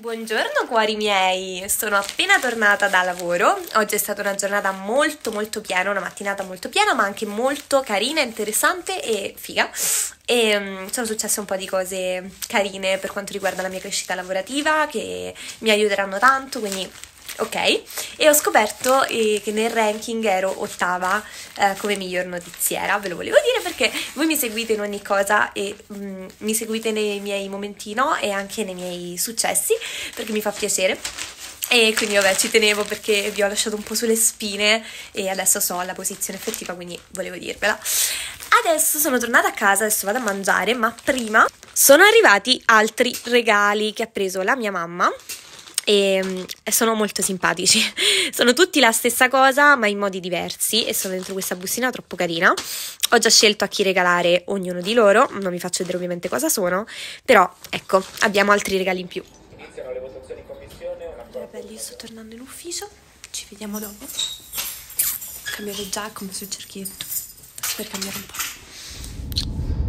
Buongiorno cuori miei, sono appena tornata da lavoro. Oggi è stata una giornata molto piena, una mattinata molto piena, ma anche molto carina, interessante e figa. E sono successe un po' di cose carine per quanto riguarda la mia crescita lavorativa che mi aiuteranno tanto, quindi ok. E ho scoperto che nel ranking ero ottava come miglior notiziera. Ve lo volevo dire perché voi mi seguite in ogni cosa e mi seguite nei miei momenti no e anche nei miei successi, perché mi fa piacere. E quindi vabbè, ci tenevo perché vi ho lasciato un po' sulle spine e adesso so la posizione effettiva, quindi volevo dirvela. Adesso sono tornata a casa, adesso vado a mangiare, ma prima sono arrivati altri regali che ha preso la mia mamma e sono molto simpatici. Sono tutti la stessa cosa ma in modi diversi e sono dentro questa bustina troppo carina. Ho già scelto a chi regalare ognuno di loro, non vi faccio vedere ovviamente cosa sono, però ecco, abbiamo altri regali in più. Iniziano le votazioni in commissione. Allora, belli, sto tornando in ufficio, ci vediamo dopo. Cambiare già come sul cerchietto, per cambiare un po'.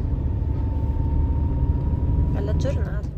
Bella giornata.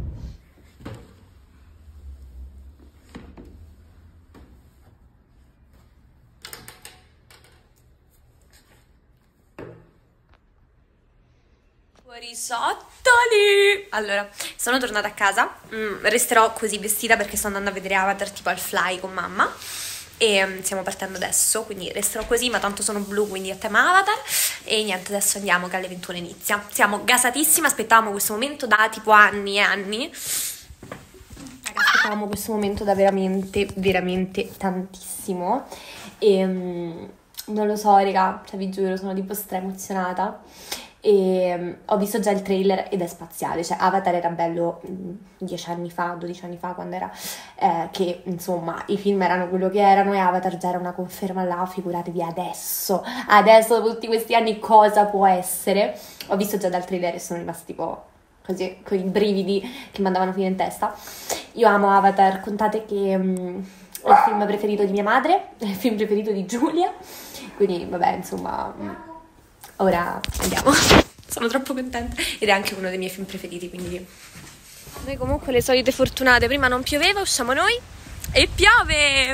Risottoli! Allora, sono tornata a casa, resterò così vestita perché sto andando a vedere Avatar tipo al Fly con mamma e stiamo partendo adesso, quindi resterò così, ma tanto sono blu, quindi a tema Avatar e niente, adesso andiamo che alle 21 inizia. Siamo gasatissime, aspettavamo questo momento da tipo anni e anni. Aspettavamo questo momento da veramente tantissimo e non lo so, raga, cioè vi giuro, sono tipo stra emozionata. E ho visto già il trailer ed è spaziale, cioè Avatar era bello 10 anni fa, 12 anni fa quando era che insomma i film erano quello che erano e Avatar già era una conferma là, figuratevi adesso dopo tutti questi anni cosa può essere. Ho visto già dal trailer e sono rimasta tipo così con i brividi che mi andavano fino in testa. Io amo Avatar, contate che è il film preferito di mia madre, è il film preferito di Giulia, quindi vabbè insomma. Ora andiamo, sono troppo contenta ed è anche uno dei miei film preferiti, quindi noi comunque le solite fortunate, prima non pioveva, usciamo noi e piove!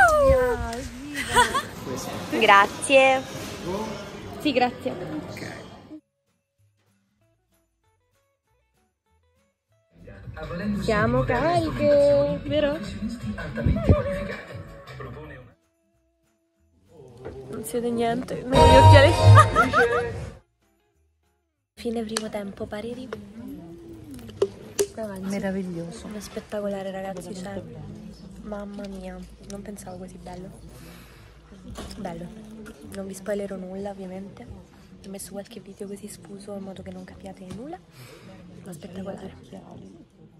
Grazie. Sì, grazie. Siamo cariche, vero? Non si vede niente, non ho gli occhiali. Fine primo tempo, pareri? Meraviglioso. Spettacolare ragazzi, cioè, mamma mia, non pensavo così bello. Bello, non vi spoilerò nulla ovviamente. Ho messo qualche video così sfuso in modo che non capiate nulla, ma spettacolare.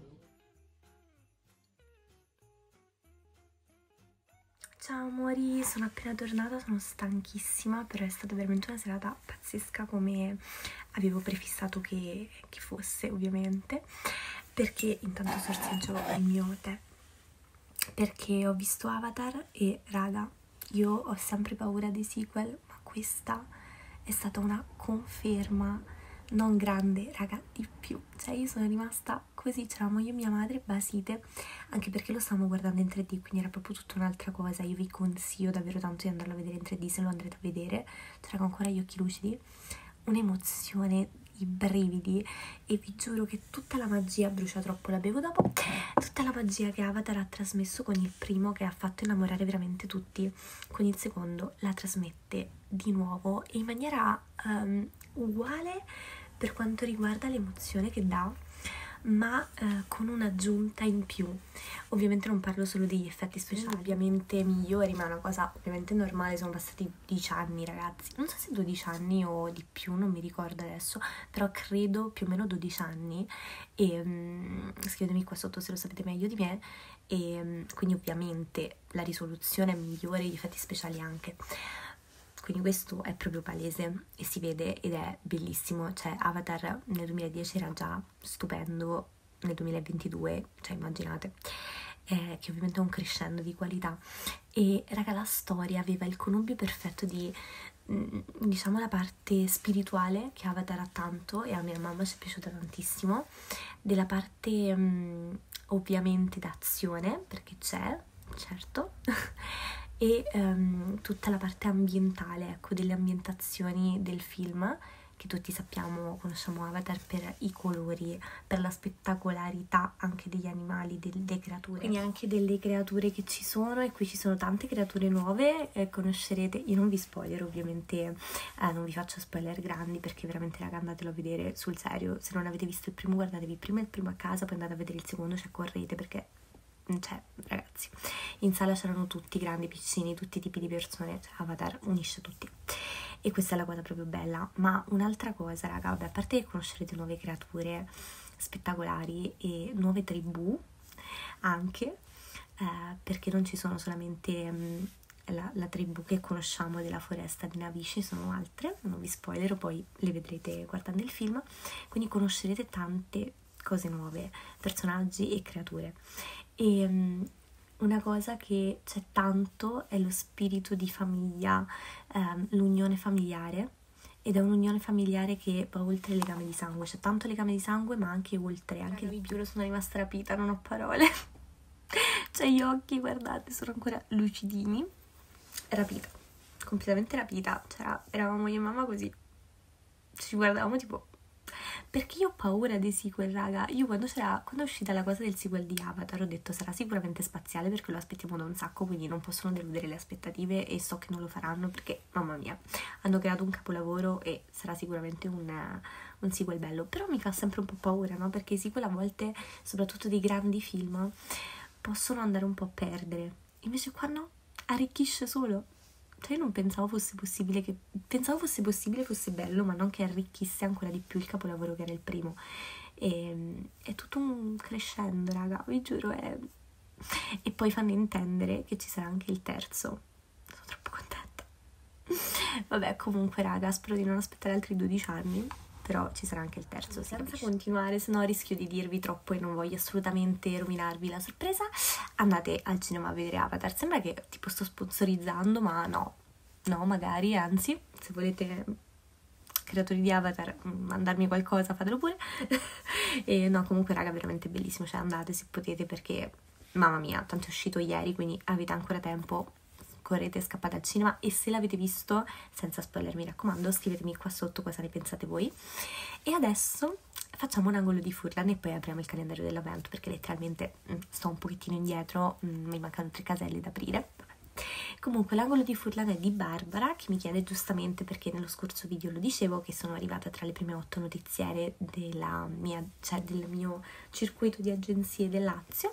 Ciao amori, sono appena tornata, sono stanchissima, però è stata veramente una serata pazzesca come avevo prefissato che fosse ovviamente, perché intanto sorseggio il mio tè, perché ho visto Avatar e raga, io ho sempre paura dei sequel, ma questa è stata una conferma, non grande, raga, di più. Cioè io sono rimasta così, c'eravamo io e mia madre basite, anche perché lo stavamo guardando in 3D, quindi era proprio tutta un'altra cosa. Io vi consiglio davvero tanto di andarlo a vedere in 3D se lo andrete a vedere, c'era ancora gli occhi lucidi, un'emozione, i brividi, e vi giuro che tutta la magia, brucia troppo, la bevo dopo, tutta la magia che Avatar ha trasmesso con il primo, che ha fatto innamorare veramente tutti, con il secondo la trasmette di nuovo e in maniera uguale per quanto riguarda l'emozione che dà, ma con un'aggiunta in più. Ovviamente non parlo solo degli effetti speciali, ovviamente migliori, ma è una cosa ovviamente normale. Sono passati 10 anni ragazzi, non so se 12 anni o di più, non mi ricordo adesso, però credo più o meno 12 anni e scrivetemi qua sotto se lo sapete meglio di me. E quindi ovviamente la risoluzione è migliore, gli effetti speciali anche. Quindi questo è proprio palese e si vede ed è bellissimo. Cioè Avatar nel 2010 era già stupendo, nel 2022, cioè immaginate, che ovviamente è un crescendo di qualità. E raga, la storia aveva il connubio perfetto di, diciamo, la parte spirituale che Avatar ha tanto e a mia mamma ci è piaciuta tantissimo, della parte ovviamente d'azione, perché c'è, certo, e tutta la parte ambientale, ecco, delle ambientazioni del film, che tutti sappiamo, conosciamo Avatar per i colori, per la spettacolarità anche degli animali, delle creature, quindi anche delle creature che ci sono, e qui ci sono tante creature nuove, conoscerete, io non vi spoiler ovviamente, non vi faccio spoiler grandi, perché veramente raga, andatelo a vedere sul serio, se non avete visto il primo guardatevi prima il primo a casa, poi andate a vedere il secondo, cioè correte, perché cioè ragazzi, in sala c'erano tutti grandi, piccini, tutti i tipi di persone, cioè Avatar unisce tutti, e questa è la cosa proprio bella. Ma un'altra cosa raga, vabbè, a parte che conoscerete nuove creature spettacolari e nuove tribù anche, perché non ci sono solamente la tribù che conosciamo della foresta di Navici, sono altre, non vi spoilerò, poi le vedrete guardando il film, quindi conoscerete tante cose nuove, personaggi e creature. E una cosa che c'è tanto è lo spirito di famiglia, l'unione familiare, ed è un'unione familiare che va oltre il legame di sangue, c'è tanto legame di sangue ma anche oltre, anche vi giuro sono rimasta rapita, non ho parole. Cioè gli occhi, guardate, sono ancora lucidini, rapita, completamente rapita, eravamo io e mamma così, ci guardavamo tipo, perché io ho paura dei sequel raga. Io quando è uscita la cosa del sequel di Avatar ho detto sarà sicuramente spaziale, perché lo aspettiamo da un sacco, quindi non possono deludere le aspettative, e so che non lo faranno perché mamma mia hanno creato un capolavoro e sarà sicuramente un sequel bello. Però mi fa sempre un po' paura, no? Perché i sequel a volte, soprattutto dei grandi film, possono andare un po' a perdere, invece qua no, arricchisce solo. Cioè io non pensavo fosse possibile, fosse bello, ma non che arricchisse ancora di più il capolavoro che era il primo. E è tutto un crescendo, raga, vi giuro. E poi fanno intendere che ci sarà anche il terzo. Sono troppo contenta. Vabbè, comunque raga, spero di non aspettare altri 12 anni, però ci sarà anche il terzo. Senza continuare, se no rischio di dirvi troppo e non voglio assolutamente rovinarvi la sorpresa. Andate al cinema a vedere Avatar. Sembra che tipo sto sponsorizzando, ma no, magari, anzi, se volete, creatori di Avatar, mandarmi qualcosa, fatelo pure. E no, comunque raga, veramente bellissimo, cioè andate se potete, perché mamma mia, tanto è uscito ieri, quindi avete ancora tempo, correte, scappate al cinema. E se l'avete visto, senza spoiler mi raccomando, scrivetemi qua sotto cosa ne pensate voi. E adesso facciamo un angolo di Furlan e poi apriamo il calendario dell'avvento, perché letteralmente sto un pochettino indietro, mi mancano 3 caselli da aprire. Comunque l'angolo di Furlan è di Barbara, che mi chiede giustamente, perché nello scorso video lo dicevo, che sono arrivata tra le prime 8 notiziere del mio circuito di agenzie del Lazio,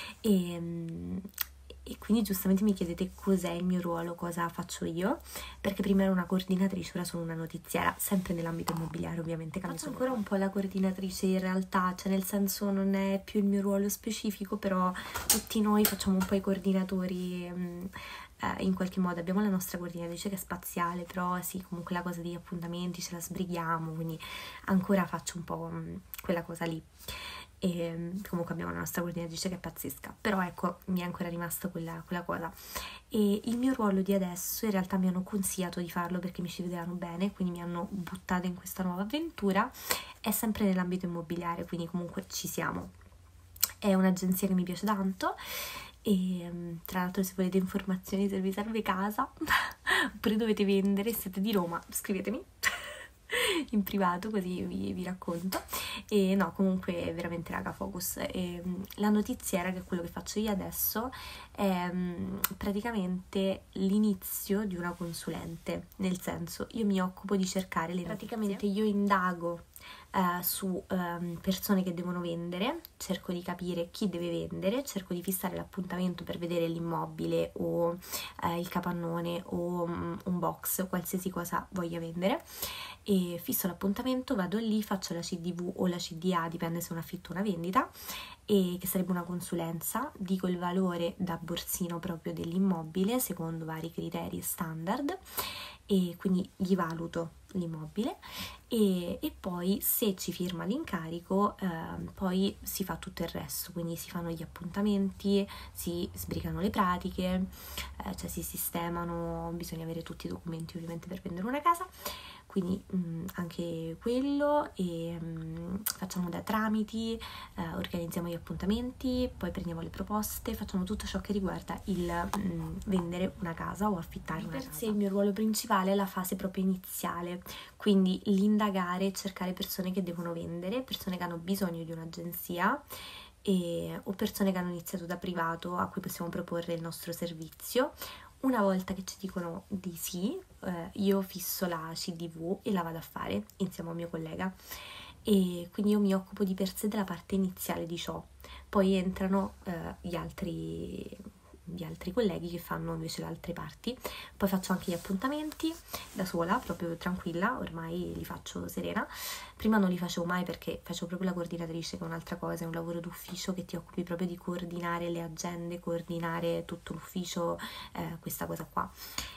e quindi giustamente mi chiedete cos'è il mio ruolo, cosa faccio io, perché prima ero una coordinatrice, ora sono una notiziera, sempre nell'ambito immobiliare ovviamente. Faccio ancora un po' la coordinatrice in realtà, cioè nel senso non è più il mio ruolo specifico, però tutti noi facciamo un po' i coordinatori in qualche modo. Abbiamo la nostra coordinatrice che è spaziale, però sì, comunque la cosa degli appuntamenti ce la sbrighiamo, quindi ancora faccio un po' quella cosa lì. E comunque abbiamo la nostra coordinatrice che è pazzesca, però ecco, mi è ancora rimasta quella cosa. E il mio ruolo di adesso, in realtà mi hanno consigliato di farlo perché mi ci vedevano bene, quindi mi hanno buttata in questa nuova avventura, è sempre nell'ambito immobiliare, quindi comunque ci siamo. È un'agenzia che mi piace tanto, e tra l'altro se volete informazioni, se vi serve casa oppure dovete vendere, siete di Roma, scrivetemi in privato, così vi racconto. E no, comunque veramente raga, focus. E la notiziera, che è quello che faccio io adesso, è praticamente l'inizio di una consulente, nel senso, io mi occupo di cercare le praticamente notizie. Io indago su persone che devono vendere, cerco di capire chi deve vendere, cerco di fissare l'appuntamento per vedere l'immobile o il capannone o un box, qualsiasi cosa voglia vendere, e fisso l'appuntamento, vado lì, faccio la CDV o la CDA, dipende se è un affitto o una vendita, e che sarebbe una consulenza, dico il valore da borsino proprio dell'immobile secondo vari criteri standard, e quindi gli valuto l'immobile, e poi se ci firma l'incarico poi si fa tutto il resto, quindi si fanno gli appuntamenti, si sbrigano le pratiche, cioè si sistemano, bisogna avere tutti i documenti ovviamente per vendere una casa, quindi anche quello, e facciamo da tramiti, organizziamo gli appuntamenti, poi prendiamo le proposte, facciamo tutto ciò che riguarda il vendere una casa o affittare una casa. Per sé il mio ruolo principale è la fase proprio iniziale, quindi l'indagare, cercare persone che devono vendere, persone che hanno bisogno di un'agenzia o persone che hanno iniziato da privato a cui possiamo proporre il nostro servizio. Una volta che ci dicono di sì, io fisso la CDV e la vado a fare insieme a un mio collega, e quindi io mi occupo di per sé della parte iniziale di ciò. Poi entrano gli altri colleghi che fanno invece le altre parti. Poi faccio anche gli appuntamenti da sola, proprio tranquilla, ormai li faccio serena. Prima non li facevo mai perché facevo proprio la coordinatrice, che è un'altra cosa, è un lavoro d'ufficio che ti occupi proprio di coordinare le agende, coordinare tutto l'ufficio, questa cosa qua.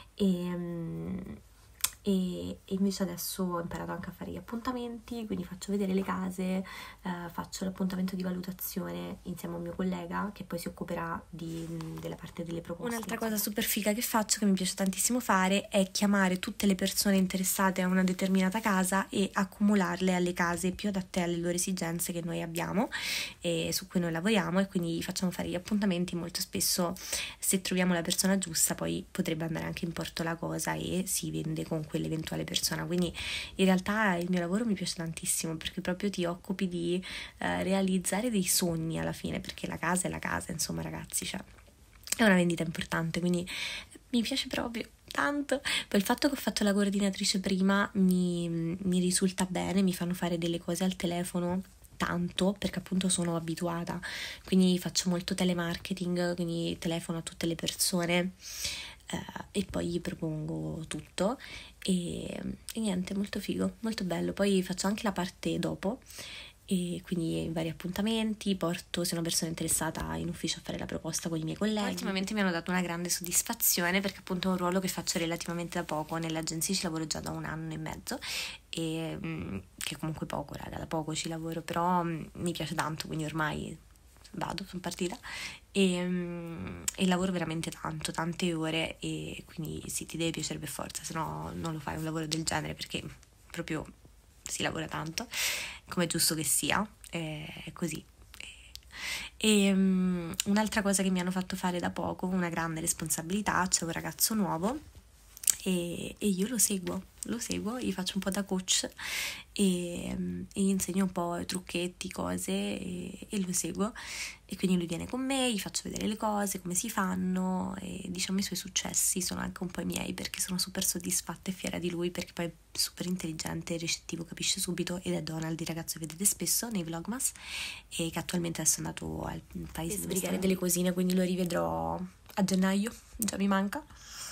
E invece adesso ho imparato anche a fare gli appuntamenti, quindi faccio vedere le case, faccio l'appuntamento di valutazione insieme a un mio collega che poi si occuperà della parte delle proposte. Un'altra cosa super figa che faccio, che mi piace tantissimo fare, è chiamare tutte le persone interessate a una determinata casa e accumularle alle case più adatte alle loro esigenze che noi abbiamo e su cui noi lavoriamo, e quindi facciamo fare gli appuntamenti. Molto spesso, se troviamo la persona giusta, poi potrebbe andare anche in porto la cosa e si vende con quell'eventuale persona. Quindi in realtà il mio lavoro mi piace tantissimo, perché proprio ti occupi di realizzare dei sogni alla fine, perché la casa è la casa, insomma ragazzi, cioè è una vendita importante, quindi mi piace proprio tanto. Poi il fatto che ho fatto la coordinatrice prima mi risulta bene, mi fanno fare delle cose al telefono tanto, perché appunto sono abituata, quindi faccio molto telemarketing, quindi telefono a tutte le persone e poi gli propongo tutto e niente, molto figo, molto bello. Poi faccio anche la parte dopo, e quindi vari appuntamenti, porto, se una persona è interessata, in ufficio a fare la proposta con i miei colleghi. Ultimamente mi hanno dato una grande soddisfazione, perché appunto è un ruolo che faccio relativamente da poco, nell'agenzia ci lavoro già da 1 anno e mezzo, e che comunque poco, raga, da poco ci lavoro, però mi piace tanto, quindi ormai sono partita e lavoro veramente tanto, tante ore, e quindi sì, ti deve piacere per forza, se no non lo fai un lavoro del genere, perché proprio si lavora tanto, come è giusto che sia, è così. Un'altra cosa che mi hanno fatto fare da poco, una grande responsabilità, c'è un ragazzo nuovo e io lo seguo, gli faccio un po' da coach e gli insegno un po' trucchetti, cose, e lo seguo, e quindi lui viene con me, gli faccio vedere le cose, come si fanno, e diciamo i suoi successi sono anche un po' i miei, perché sono super soddisfatta e fiera di lui, perché poi è super intelligente, ricettivo, capisce subito, ed è Donald, il ragazzo che vedete spesso nei vlogmas, e che attualmente adesso è andato al paese per sbrigare delle cosine, quindi lo rivedrò a gennaio, già mi manca.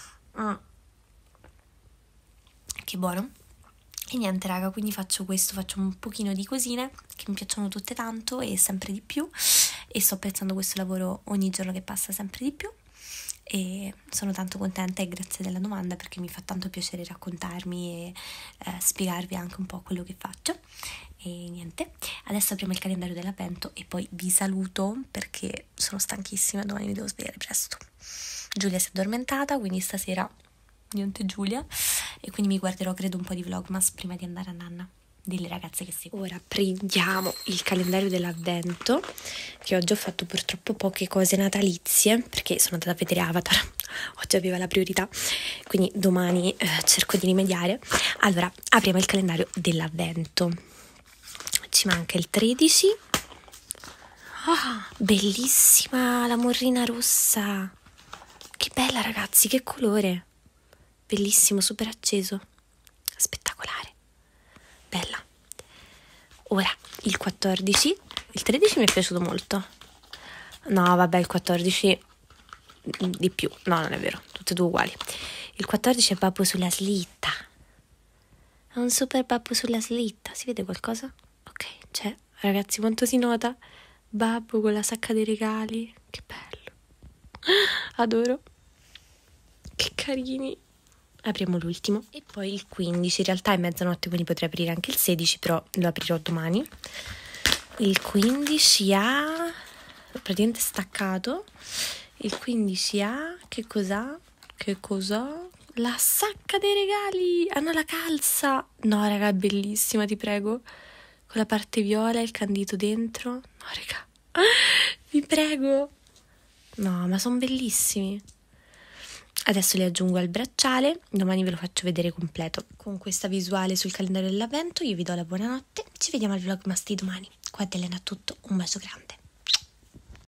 Che buono. E niente raga, quindi faccio questo, faccio un pochino di cosine che mi piacciono tutte tanto e sempre di più, e sto apprezzando questo lavoro ogni giorno che passa sempre di più, e sono tanto contenta, e grazie della domanda, perché mi fa tanto piacere raccontarmi e spiegarvi anche un po' quello che faccio. E niente, adesso apriamo il calendario dell'avvento e poi vi saluto, perché sono stanchissima, domani mi devo svegliare presto. Giulia si è addormentata, quindi stasera niente Giulia, e quindi mi guarderò credo un po' di vlogmas prima di andare a nanna delle ragazze che seguo. Ora prendiamo il calendario dell'avvento, che oggi ho fatto purtroppo poche cose natalizie perché sono andata a vedere Avatar, oggi aveva la priorità, quindi domani cerco di rimediare. Allora apriamo il calendario dell'avvento, ci manca il 13. Bellissima la morrina rossa, che bella ragazzi, che colore, bellissimo, super acceso, spettacolare, bella. Ora il 14, il 13 mi è piaciuto molto, no vabbè il 14 di più, no non è vero, tutte e due uguali. Il 14 è Babbo sulla slitta, è un super Babbo sulla slitta, si vede qualcosa? Ok, c'è, ragazzi, quanto si nota? Babbo con la sacca dei regali, che bello, adoro, che carini. Apriamo l'ultimo, e poi il 15, in realtà è mezzanotte, quindi potrei aprire anche il 16, però lo aprirò domani. Il 15 ha praticamente staccato, il 15 ha che cos'ha? La sacca dei regali! Hanno la calza! No, raga, è bellissima, ti prego. Con la parte viola e il candito dentro. No, raga. Vi prego. No, ma sono bellissimi. Adesso li aggiungo al bracciale. Domani ve lo faccio vedere completo. Con questa visuale sul calendario dell'avvento io vi do la buonanotte. Ci vediamo al vlogmas di domani. Qua da Elena è tutto. Un bacio grande.